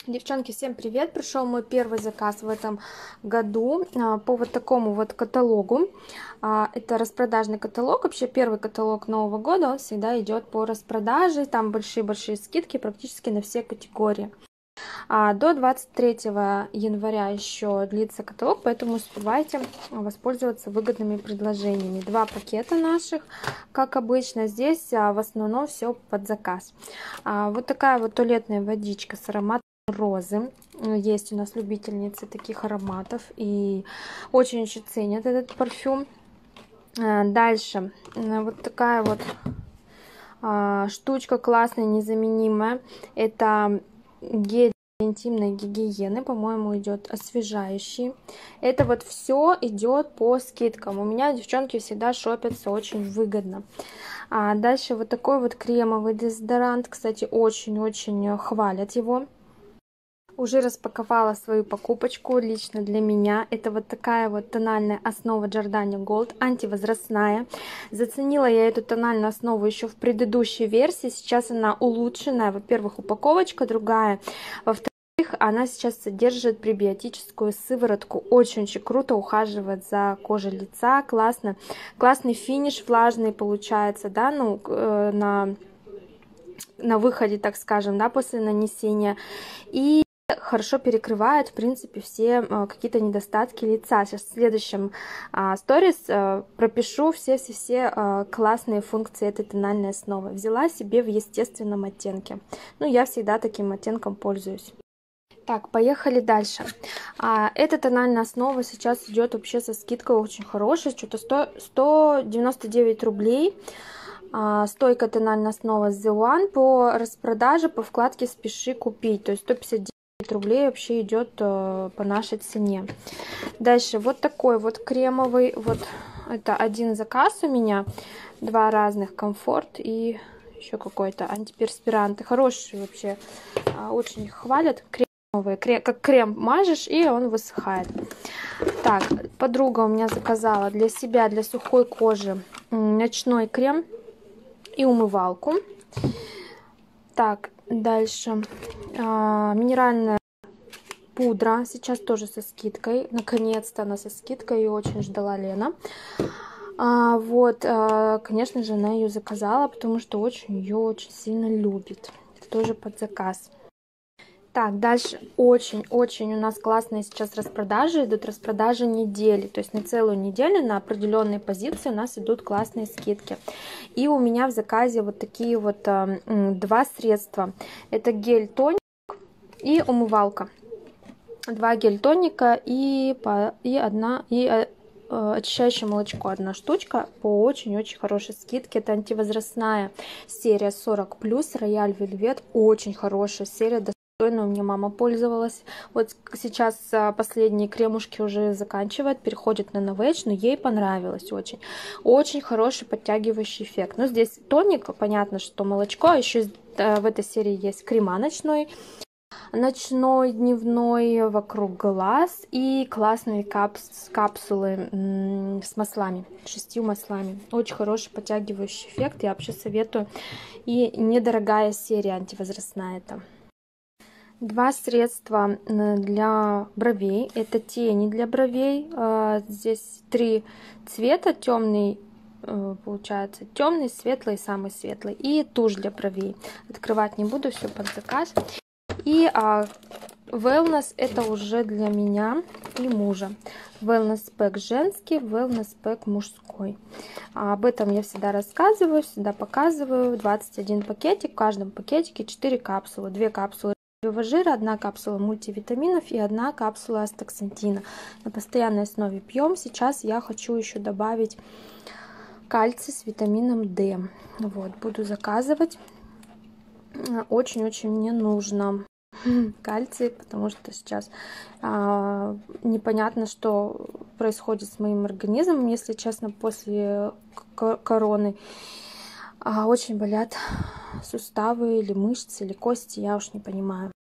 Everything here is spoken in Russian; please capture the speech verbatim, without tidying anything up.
Девчонки, всем привет! Пришел мой первый заказ в этом году по вот такому вот каталогу. Это распродажный каталог. Вообще первый каталог Нового года, он всегда идет по распродаже. Там большие-большие скидки практически на все категории. До двадцать третьего января еще длится каталог, поэтому успевайте воспользоваться выгодными предложениями. Два пакета наших, как обычно. Здесь в основном все под заказ. Вот такая вот туалетная водичка с ароматом розы. Есть у нас любительницы таких ароматов и очень-очень ценят этот парфюм. Дальше вот такая вот штучка классная, незаменимая. Это гель интимной гигиены, по-моему, идет освежающий. Это вот все идет по скидкам. У меня девчонки всегда шопятся очень выгодно. А дальше вот такой вот кремовый дезодорант. Кстати, очень-очень хвалят его. Уже распаковала свою покупочку лично для меня. Это вот такая вот тональная основа Giordani Gold, антивозрастная. Заценила я эту тональную основу еще в предыдущей версии. Сейчас она улучшенная. Во-первых, упаковочка другая. Во-вторых, она сейчас содержит пребиотическую сыворотку. Очень-очень круто ухаживает за кожей лица. Классно. Классный финиш влажный получается, да, ну, э, на, на выходе, так скажем, да, после нанесения. И хорошо перекрывает, в принципе, все а, какие-то недостатки лица. Сейчас в следующем а, сторис а, пропишу все-все-все а, классные функции этой тональной основы. Взяла себе в естественном оттенке. Ну, я всегда таким оттенком пользуюсь. Так, поехали дальше. А, эта тональная основа сейчас идет вообще со скидкой очень хорошей, что-то сто девяносто девять рублей. А, стойкая тональная основа The One по распродаже, по вкладке «Спеши купить», то есть сто пятьдесят девять рублей вообще идет э, по нашей цене. Дальше вот такой вот кремовый, вот это один заказ у меня, два разных, комфорт и еще какой-то антиперспирант. Хороший вообще, э, очень хвалят. Кремовые, крем, как крем мажешь и он высыхает. Так, подруга у меня заказала для себя, для сухой кожи ночной крем и умывалку. Так, дальше а, минеральная пудра, сейчас тоже со скидкой, наконец-то она со скидкой, ее очень ждала Лена. А, вот, а, конечно же, она ее заказала, потому что очень ее очень сильно любит. Это тоже под заказ. Так, дальше очень-очень у нас классные сейчас распродажи, идут распродажи недели, то есть на целую неделю на определенные позиции у нас идут классные скидки. И у меня в заказе вот такие вот а, два средства. Это гель-тоник и умывалка. Два гель-тоника и, по, и одна и э, очищающее молочко, одна штучка по очень-очень хорошей скидке. Это антивозрастная серия сорок плюс, Royal Velvet, очень хорошая серия. У меня мама пользовалась. Вот сейчас последние кремушки уже заканчивает, переходит на Novage, но ей понравилось очень. Очень хороший подтягивающий эффект. Но здесь тоник, понятно, что молочко. А еще в этой серии есть крема ночной, ночной, дневной, вокруг глаз и классные капс капсулы с маслами, шестью маслами. Очень хороший подтягивающий эффект. Я вообще советую. И недорогая серия антивозрастная это. Два средства для бровей. Это тени для бровей. Здесь три цвета. Темный, получается, темный, светлый, самый светлый. И тушь для бровей. Открывать не буду, все под заказ. И а, Wellness это уже для меня и мужа. Wellness Pack женский, Wellness Pack мужской. А, об этом я всегда рассказываю, всегда показываю. двадцать один пакетик. В каждом пакетике четыре капсулы. две капсулы жира, одна капсула мультивитаминов и одна капсула астаксантина. На постоянной основе пьем. Сейчас я хочу еще добавить кальций с витамином D. Вот, буду заказывать. Очень-очень мне нужно кальций, потому что сейчас а, непонятно, что происходит с моим организмом, если честно, после короны. А, очень болят суставы или мышцы, или кости, я уж не понимаю.